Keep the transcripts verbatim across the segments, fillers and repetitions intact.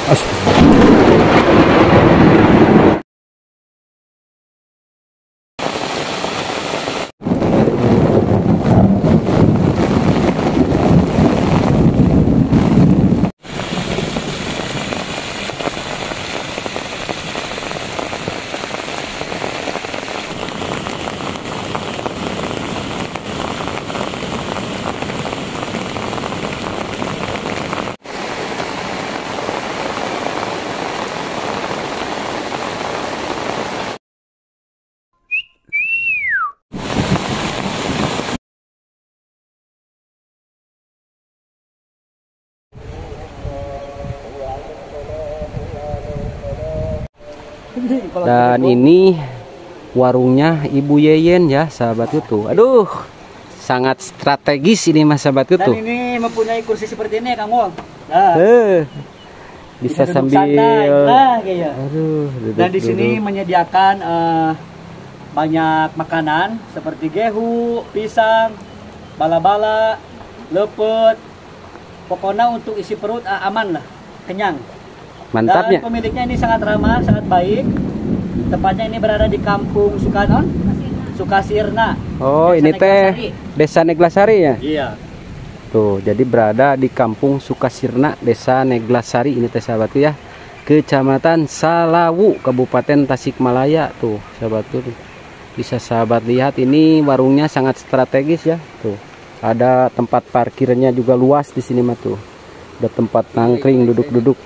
Dan ini warungnya Ibu Yeyen ya sahabat YouTube. Aduh, sangat strategis ini mas sahabat YouTube. Dan ini mempunyai kursi seperti ini ya Kang Wong. Nah, eh, bisa, bisa sambil nah, gitu. Aduh, duduk, dan di sini duduk. menyediakan uh, banyak makanan seperti gehu, pisang, bala-bala, lepet. Pokoknya untuk isi perut uh, aman lah, kenyang. Mantapnya. Dan pemiliknya ini sangat ramah, sangat baik. Tepatnya ini berada di Kampung Sukanon, Sukasirna. Oh, ini teh Desa Neglasari ya? Iya. Tuh, jadi berada di Kampung Sukasirna, Desa Neglasari ini teh sahabat ya. Kecamatan Salawu, Kabupaten Tasikmalaya tuh, sahabat tuh. Bisa sahabat lihat ini warungnya sangat strategis ya. Tuh. Ada tempat parkirnya juga luas di sini mah tuh. Ada tempat nangkring duduk-duduk.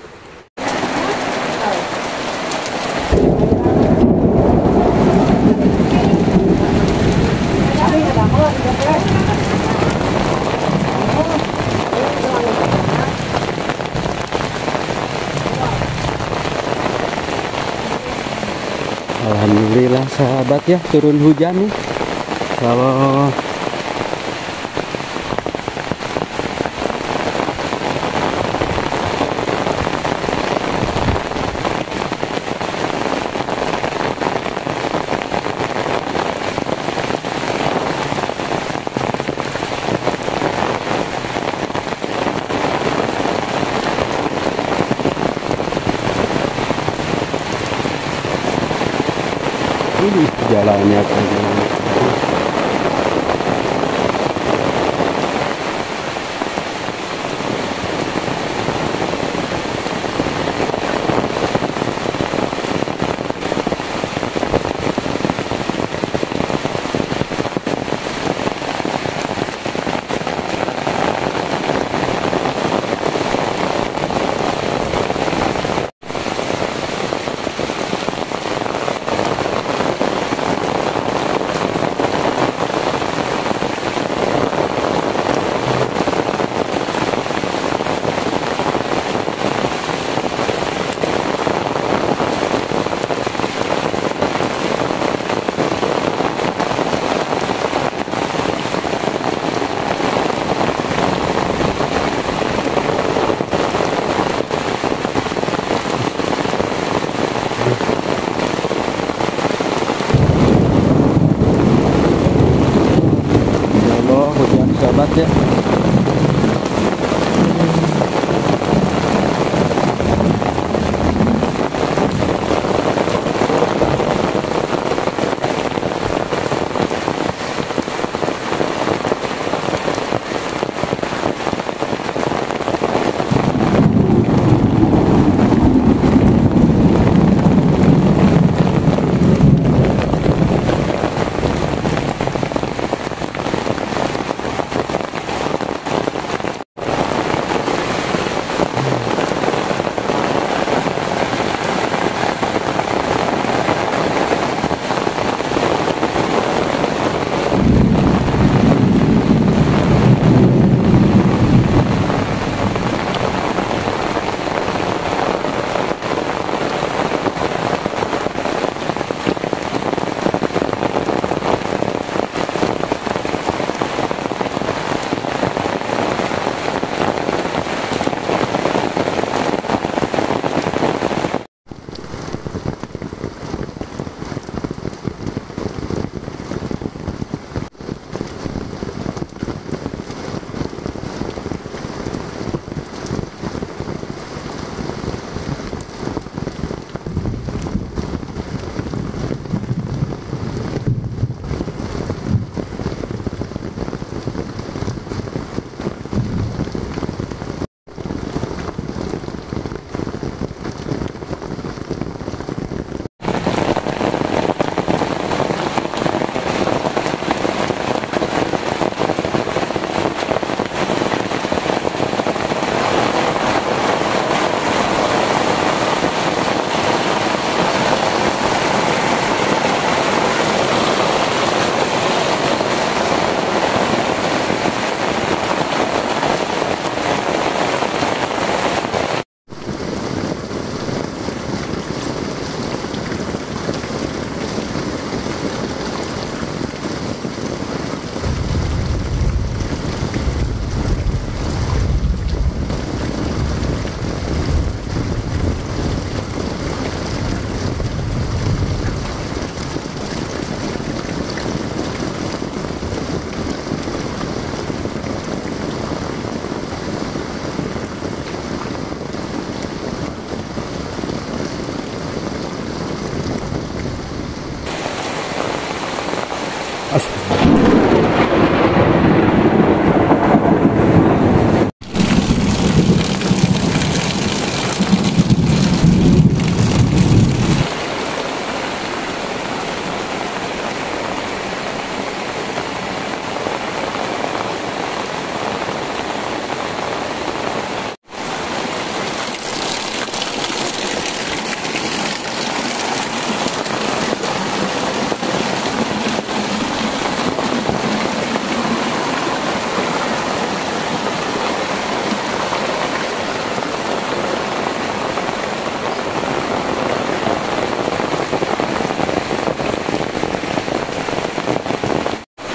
Alhamdulillah sahabat ya, turun hujan nih. Kalau ini jalannya kayak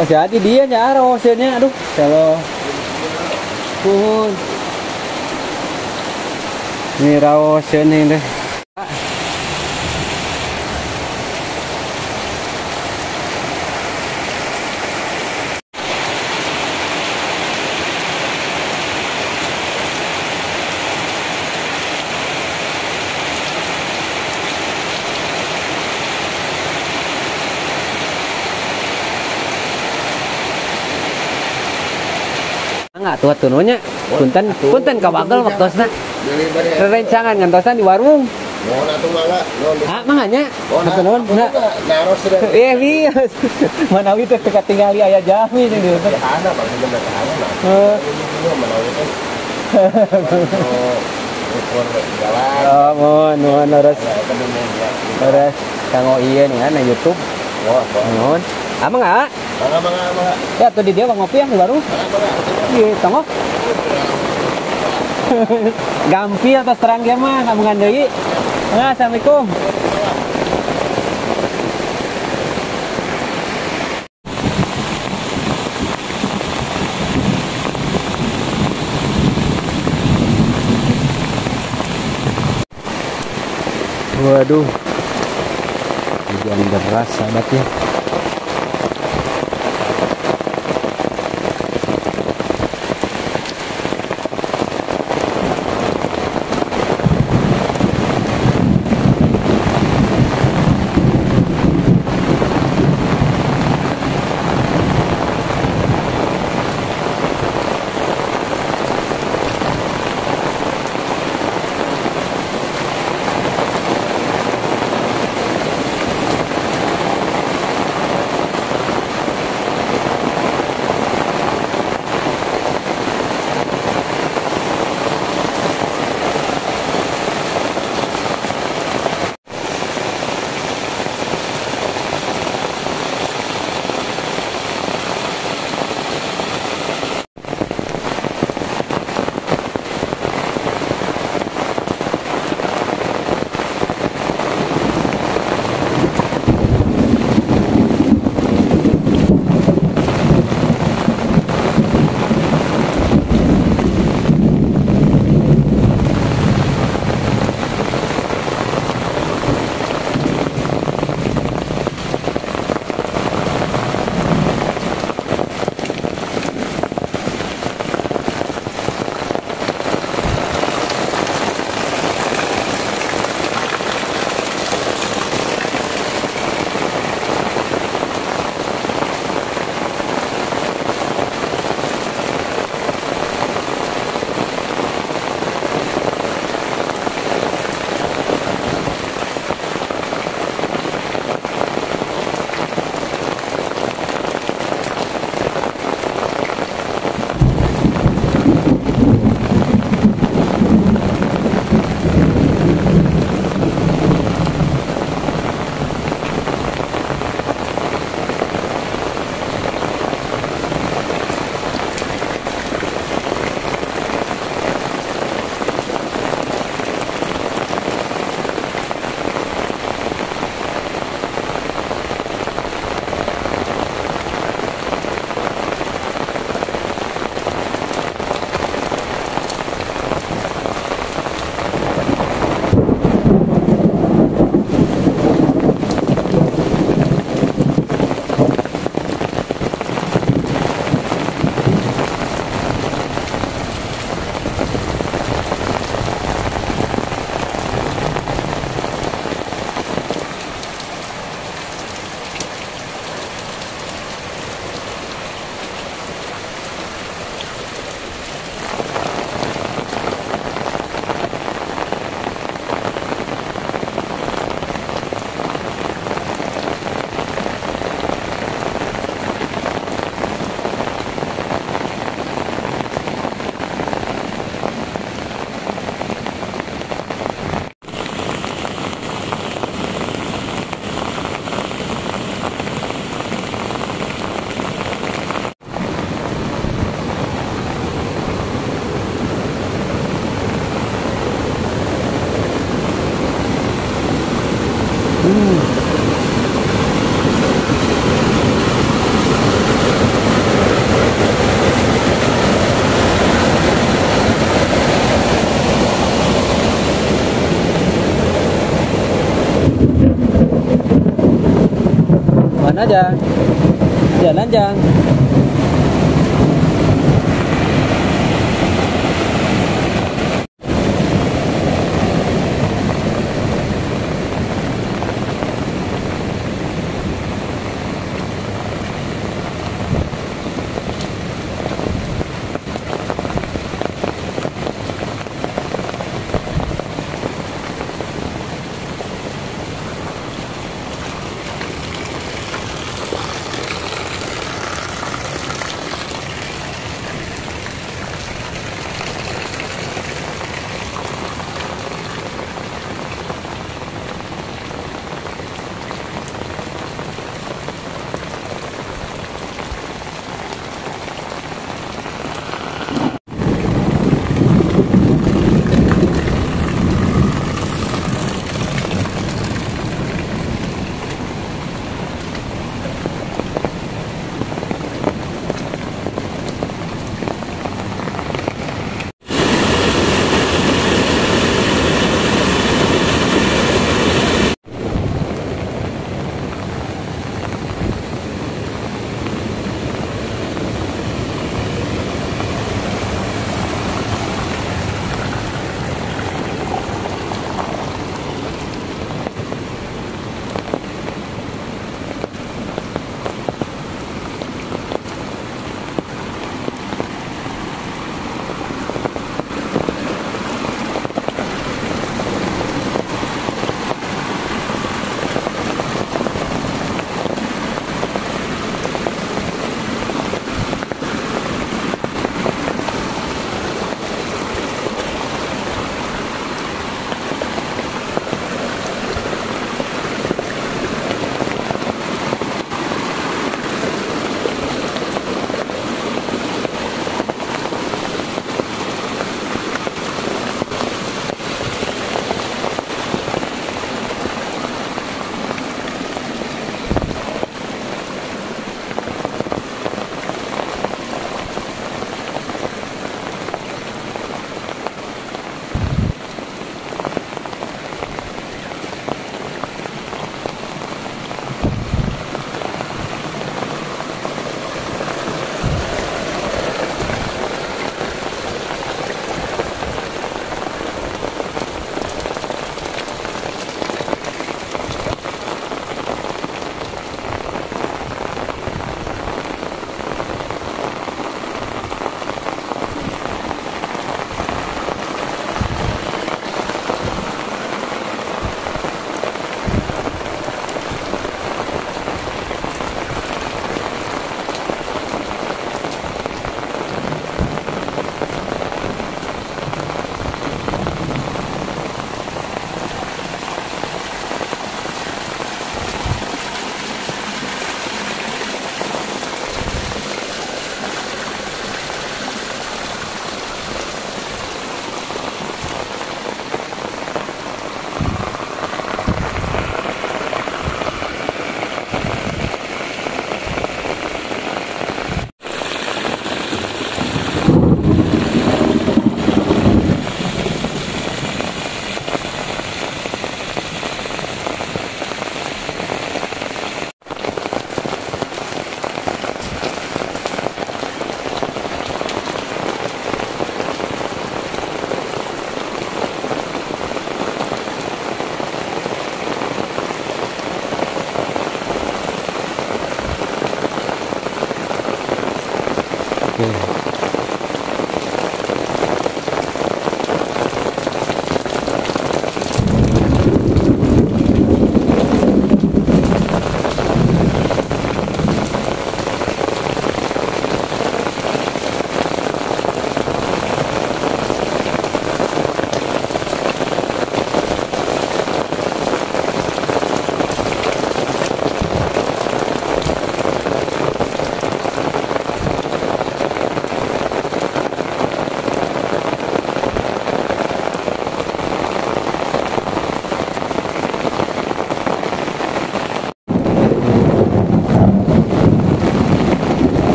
Oh jadi dia nya rawoseunnya aduh kalau pun ini rawoseun ini deh. Enggak tuh tununya punten punten ka bagel waktosna rerencangan ngantosan di warung mohon atuh mangga ah manganya oh nuhun na naros sudah eh bias manawi teh teu katingali aya jahmi jeung dieu teh ada Pak bener ada lah heeh manawi teh ukur jalan oh mohon mohon terus terus kanggo ieu nih na YouTube wah mohon ah mangga mangga mangga mangga ya tuh di dia bang ngopi yang di warung iya tongok gampil atau terang dia mah kamu ngandei nah assalamualaikum waduh hujan deras sahabatnya. aja. Jalan, Jang.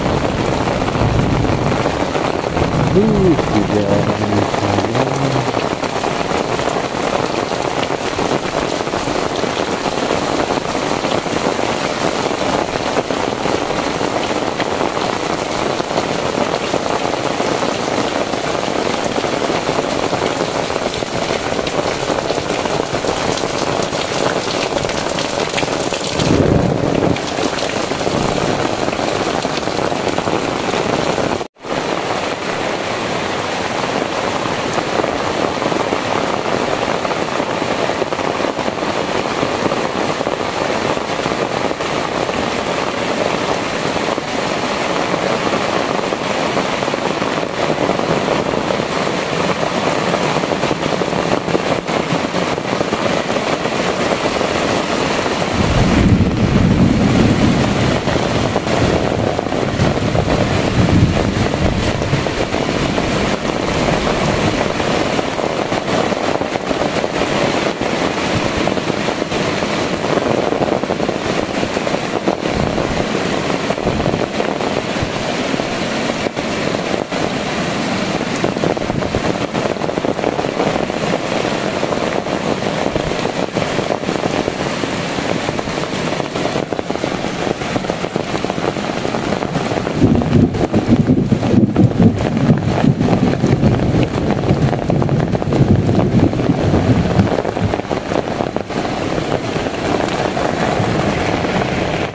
Aduh, tidak ada